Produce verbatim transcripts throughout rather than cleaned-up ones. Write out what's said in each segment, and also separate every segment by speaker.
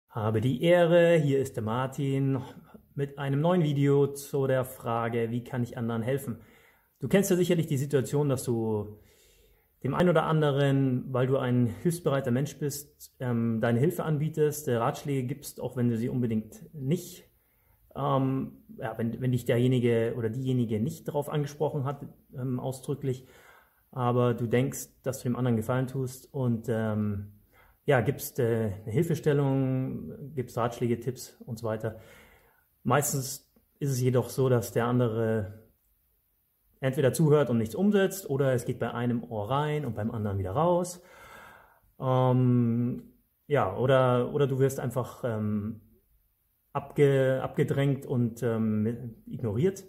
Speaker 1: Habe die Ehre, hier ist der Martin mit einem neuen Video zu der Frage, wie kann ich anderen helfen? Du kennst ja sicherlich die Situation, dass du dem einen oder anderen, weil du ein hilfsbereiter Mensch bist, ähm, deine Hilfe anbietest, äh, Ratschläge gibst, auch wenn du sie unbedingt nicht, ähm, ja, wenn, wenn dich derjenige oder diejenige nicht darauf angesprochen hat, ähm, ausdrücklich, aber du denkst, dass du dem anderen Gefallen tust und ähm, ja, gibst äh, eine Hilfestellung, gibst Ratschläge, Tipps und so weiter. Meistens ist es jedoch so, dass der andere entweder zuhört und nichts umsetzt oder es geht bei einem Ohr rein und beim anderen wieder raus. Ähm, ja, oder, oder du wirst einfach ähm, abge, abgedrängt und ähm, ignoriert.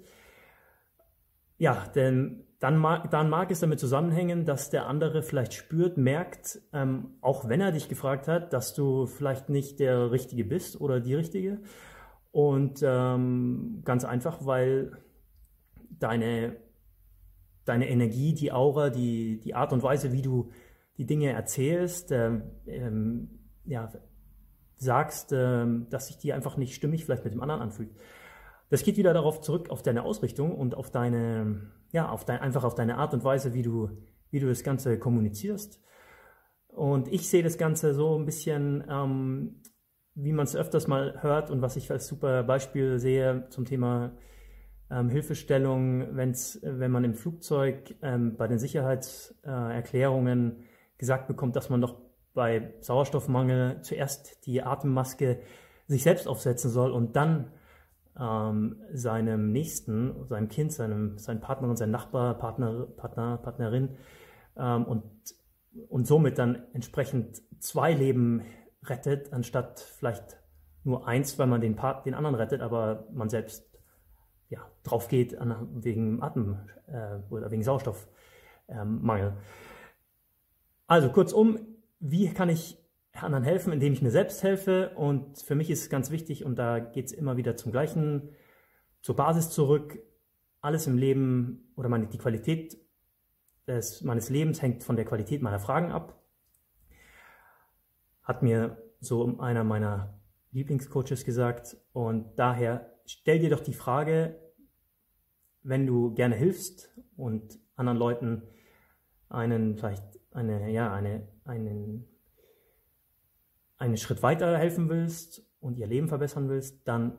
Speaker 1: Ja, denn dann mag, dann mag es damit zusammenhängen, dass der andere vielleicht spürt, merkt, ähm, auch wenn er dich gefragt hat, dass du vielleicht nicht der Richtige bist oder die Richtige. Und ähm, ganz einfach, weil deine, deine Energie, die Aura, die, die Art und Weise, wie du die Dinge erzählst, ähm, ähm, ja, sagst, ähm, dass sich die einfach nicht stimmig vielleicht mit dem anderen anfühlt. Das geht wieder darauf zurück, auf deine Ausrichtung und auf deine, ja, auf dein, einfach auf deine Art und Weise, wie du, wie du das Ganze kommunizierst. Und ich sehe das Ganze so ein bisschen, ähm, wie man es öfters mal hört und was ich als super Beispiel sehe zum Thema ähm, Hilfestellung, wenn's, wenn man im Flugzeug ähm, bei den Sicherheitserklärungen äh, gesagt bekommt, dass man doch bei Sauerstoffmangel zuerst die Atemmaske sich selbst aufsetzen soll und dann ähm, seinem Nächsten, seinem Kind, seinem, seinem Partner und seinem Nachbar, Partner, Partner, Partnerin ähm, und, und somit dann entsprechend zwei Leben rettet, anstatt vielleicht nur eins, weil man den, Part, den anderen rettet, aber man selbst ja, drauf geht an, wegen Atem äh, oder wegen Sauerstoffmangel. Ähm, also kurzum, wie kann ich anderen helfen, indem ich mir selbst helfe? Und für mich ist es ganz wichtig, und da geht es immer wieder zum Gleichen, zur Basis zurück. Alles im Leben oder meine, die Qualität des, meines Lebens hängt von der Qualität meiner Fragen ab. Hat mir so einer meiner Lieblingscoaches gesagt. Und daher stell dir doch die Frage, wenn du gerne hilfst und anderen Leuten einen, vielleicht eine, ja, eine, einen, einen Schritt weiter helfen willst und ihr Leben verbessern willst, dann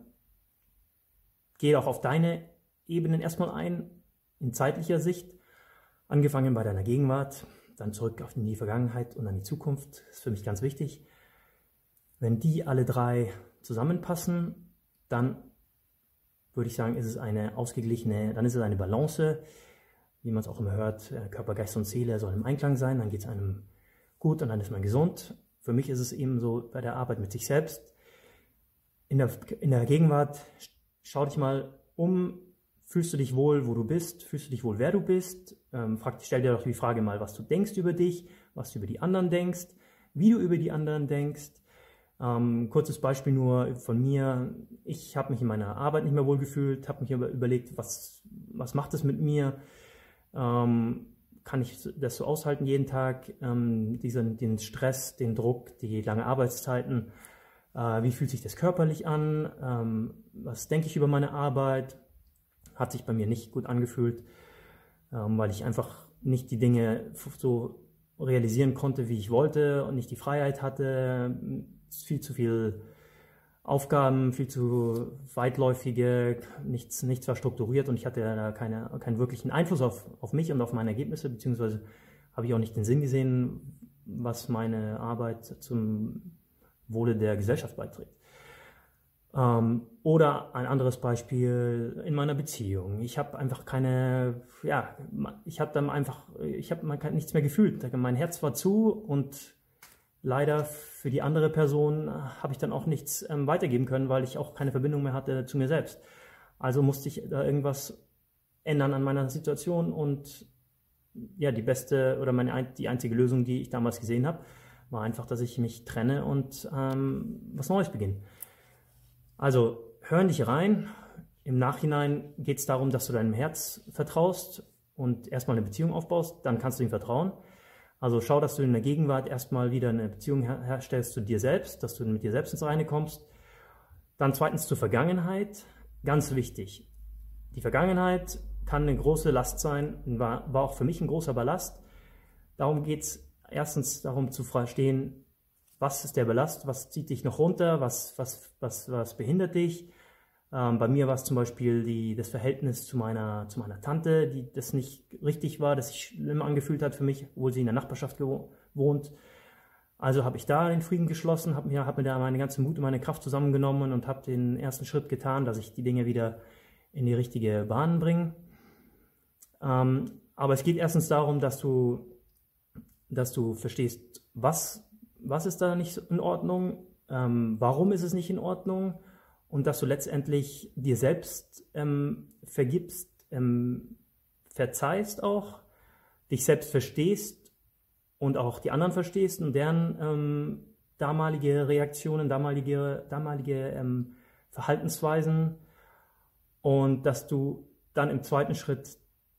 Speaker 1: geh auch auf deine Ebenen erstmal ein, in zeitlicher Sicht, angefangen bei deiner Gegenwart, dann zurück in die Vergangenheit und an die Zukunft. Das ist für mich ganz wichtig. Wenn die alle drei zusammenpassen, dann würde ich sagen, ist es eine ausgeglichene, dann ist es eine Balance, wie man es auch immer hört, Körper, Geist und Seele sollen im Einklang sein, dann geht es einem gut und dann ist man gesund. Für mich ist es eben so bei der Arbeit mit sich selbst. In der, in der Gegenwart, schau dich mal um, fühlst du dich wohl, wo du bist, fühlst du dich wohl, wer du bist, ähm, frag, stell dir doch die Frage mal, was du denkst über dich, was du über die anderen denkst, wie du über die anderen denkst. Ähm, kurzes Beispiel nur von mir, ich habe mich in meiner Arbeit nicht mehr wohl gefühlt, habe mich aber überlegt, was, was macht es mit mir, ähm, kann ich das so aushalten jeden Tag, ähm, diesen, den Stress, den Druck, die lange Arbeitszeiten, äh, wie fühlt sich das körperlich an, ähm, was denke ich über meine Arbeit, hat sich bei mir nicht gut angefühlt, ähm, weil ich einfach nicht die Dinge so realisieren konnte, wie ich wollte und nicht die Freiheit hatte, viel zu viel Aufgaben, viel zu weitläufige, nichts, nichts war strukturiert und ich hatte da keine, keinen wirklichen Einfluss auf, auf mich und auf meine Ergebnisse, beziehungsweise habe ich auch nicht den Sinn gesehen, was meine Arbeit zum Wohle der Gesellschaft beiträgt. Ähm, oder ein anderes Beispiel in meiner Beziehung. Ich habe einfach keine, ja, ich habe dann einfach, ich habe nichts mehr gefühlt. Mein Herz war zu und leider für die andere Person habe ich dann auch nichts ähm, weitergeben können, weil ich auch keine Verbindung mehr hatte zu mir selbst. Also musste ich da irgendwas ändern an meiner Situation und ja, die beste oder meine, die einzige Lösung, die ich damals gesehen habe, war einfach, dass ich mich trenne und ähm, was Neues beginne. Also hör in dich rein. Im Nachhinein geht es darum, dass du deinem Herz vertraust und erstmal eine Beziehung aufbaust, dann kannst du ihm vertrauen. Also schau, dass du in der Gegenwart erstmal wieder eine Beziehung her herstellst zu dir selbst, dass du mit dir selbst ins Reine kommst. Dann zweitens zur Vergangenheit, ganz wichtig. Die Vergangenheit kann eine große Last sein, war, war auch für mich ein großer Ballast. Darum geht es erstens darum zu verstehen, was ist der Ballast, was zieht dich noch runter, was, was, was, was behindert dich. Ähm, bei mir war es zum Beispiel die, das Verhältnis zu meiner, zu meiner Tante, die das nicht richtig war, das sich schlimm angefühlt hat für mich, obwohl sie in der Nachbarschaft wohnt. Also habe ich da den Frieden geschlossen, habe mir, hab mir da meine ganze Mut und meine Kraft zusammengenommen und habe den ersten Schritt getan, dass ich die Dinge wieder in die richtige Bahn bringe. Ähm, aber es geht erstens darum, dass du, dass du verstehst, was, was ist da nicht in Ordnung, ähm, warum ist es nicht in Ordnung, und dass du letztendlich dir selbst ähm, vergibst, ähm, verzeihst auch, dich selbst verstehst und auch die anderen verstehst und deren ähm, damalige Reaktionen, damalige, damalige ähm, Verhaltensweisen, und dass du dann im zweiten Schritt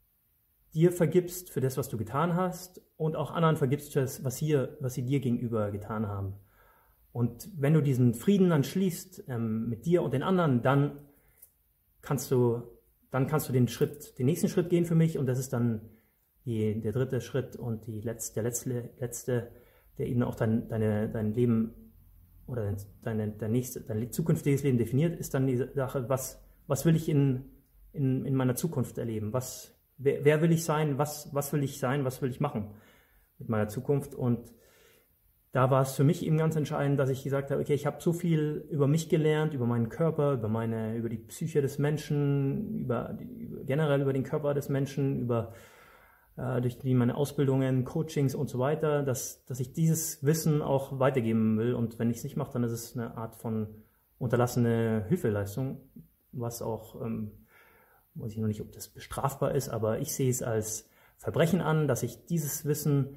Speaker 1: dir vergibst für das, was du getan hast, und auch anderen vergibst für das, was, hier, was sie dir gegenüber getan haben. Und wenn du diesen Frieden dann schließt ähm, mit dir und den anderen, dann kannst du, dann kannst du den Schritt, den nächsten Schritt gehen für mich, und das ist dann die, der dritte Schritt und die letzte, der letzte, letzte, der eben auch dein, deine, dein Leben oder deine, dein, nächste, dein zukünftiges Leben definiert, ist dann die Sache, was, was will ich in, in, in meiner Zukunft erleben? Was, wer, wer will ich sein? Was, was will ich sein? Was will ich machen mit meiner Zukunft? Und da war es für mich eben ganz entscheidend, dass ich gesagt habe, okay, ich habe so viel über mich gelernt, über meinen Körper, über meine, über die Psyche des Menschen, über, über generell über den Körper des Menschen, über äh, durch die meine Ausbildungen, Coachings und so weiter, dass, dass ich dieses Wissen auch weitergeben will. Und wenn ich es nicht mache, dann ist es eine Art von unterlassene Hilfeleistung, was auch, ähm, weiß ich noch nicht, ob das bestrafbar ist, aber ich sehe es als Verbrechen an, dass ich dieses Wissen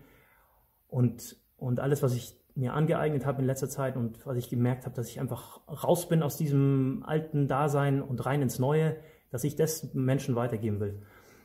Speaker 1: und Und alles, was ich mir angeeignet habe in letzter Zeit und was ich gemerkt habe, dass ich einfach raus bin aus diesem alten Dasein und rein ins Neue, dass ich das Menschen weitergeben will.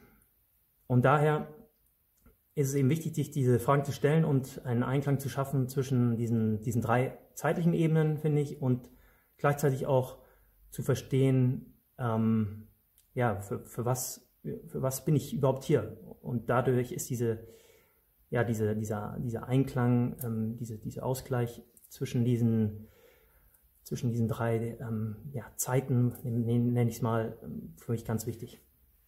Speaker 1: Und daher ist es eben wichtig, sich diese Fragen zu stellen und einen Einklang zu schaffen zwischen diesen, diesen drei zeitlichen Ebenen, finde ich, und gleichzeitig auch zu verstehen, ähm, ja, für, für, was, für was bin ich überhaupt hier? Und dadurch ist diese Ja, diese, dieser, dieser Einklang, ähm, diese, dieser Ausgleich zwischen diesen, zwischen diesen drei ähm, ja, Zeiten, nenne ich es mal, für mich ganz wichtig.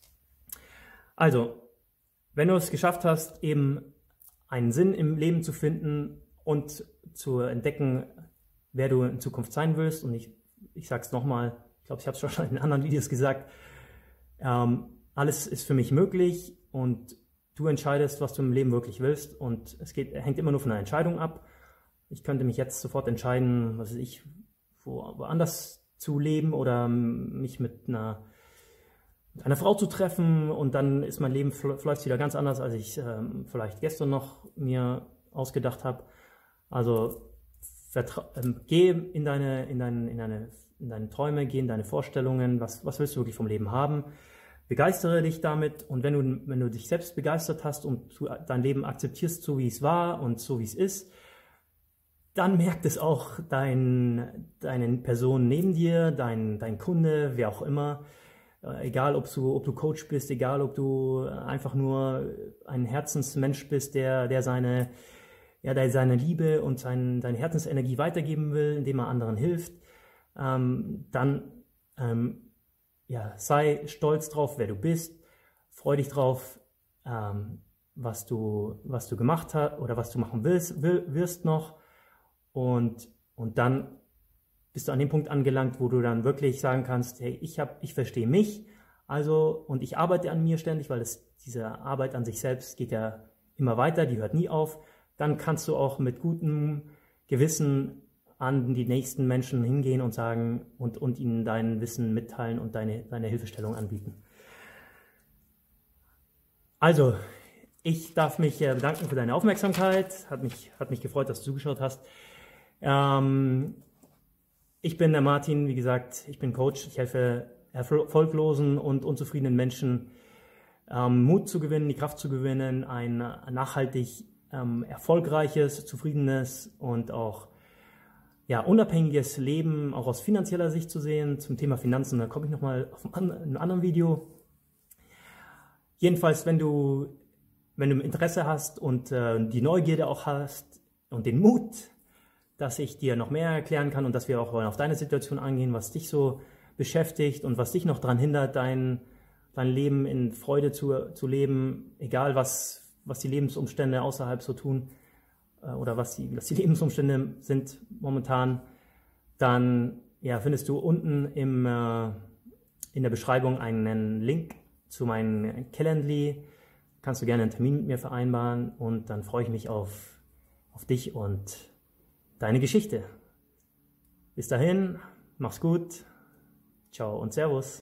Speaker 1: Also, wenn du es geschafft hast, eben einen Sinn im Leben zu finden und zu entdecken, wer du in Zukunft sein willst, und ich, ich sage es nochmal, ich glaube, ich habe es schon in anderen Videos gesagt, ähm, alles ist für mich möglich, und du entscheidest, was du im Leben wirklich willst, und es geht, hängt immer nur von einer Entscheidung ab. Ich könnte mich jetzt sofort entscheiden, was weiß ich, wo, woanders zu leben oder mich mit einer, mit einer Frau zu treffen, und dann ist mein Leben vielleicht wieder ganz anders, als ich ähm, vielleicht gestern noch mir ausgedacht habe. Also ähm, geh in deine, in, deine, in, deine, in deine Träume, geh in deine Vorstellungen, was, was willst du wirklich vom Leben haben? Begeistere dich damit, und wenn du, wenn du dich selbst begeistert hast und du dein Leben akzeptierst, so wie es war und so wie es ist, dann merkt es auch dein, deine Person neben dir, dein, dein Kunde, wer auch immer. Egal, ob du, ob du Coach bist, egal, ob du einfach nur ein Herzensmensch bist, der, der, seine, ja, der seine Liebe und sein, seine Herzensenergie weitergeben will, indem er anderen hilft, ähm, dann ähm, ja, sei stolz drauf, wer du bist, freu dich drauf, ähm, was du, was du gemacht hast oder was du machen willst, will, wirst noch, und, und dann bist du an dem Punkt angelangt, wo du dann wirklich sagen kannst, hey, ich, hab, ich verstehe mich, also, und ich arbeite an mir ständig, weil das, diese Arbeit an sich selbst geht ja immer weiter, die hört nie auf. Dann kannst du auch mit gutem Gewissen an die nächsten Menschen hingehen und sagen und, und ihnen dein Wissen mitteilen und deine, deine Hilfestellung anbieten. Also, ich darf mich bedanken für deine Aufmerksamkeit. Hat mich, hat mich gefreut, dass du zugeschaut hast. Ähm, ich bin der Martin, wie gesagt, ich bin Coach. Ich helfe erfolglosen und unzufriedenen Menschen, ähm, Mut zu gewinnen, die Kraft zu gewinnen, ein nachhaltig ähm, erfolgreiches, zufriedenes und auch ja, unabhängiges Leben, auch aus finanzieller Sicht zu sehen. Zum Thema Finanzen, da komme ich nochmal in einem anderen Video. Jedenfalls, wenn du, wenn du Interesse hast und äh, die Neugierde auch hast und den Mut, dass ich dir noch mehr erklären kann und dass wir auch auf deine Situation angehen, was dich so beschäftigt und was dich noch daran hindert, dein, dein Leben in Freude zu, zu leben, egal was, was die Lebensumstände außerhalb so tun äh, oder was die, was die Lebensumstände sind momentan, dann ja, findest du unten im, äh, in der Beschreibung einen Link zu meinem Calendly. Kannst du gerne einen Termin mit mir vereinbaren und dann freue ich mich auf, auf dich und deine Geschichte. Bis dahin, mach's gut, ciao und servus.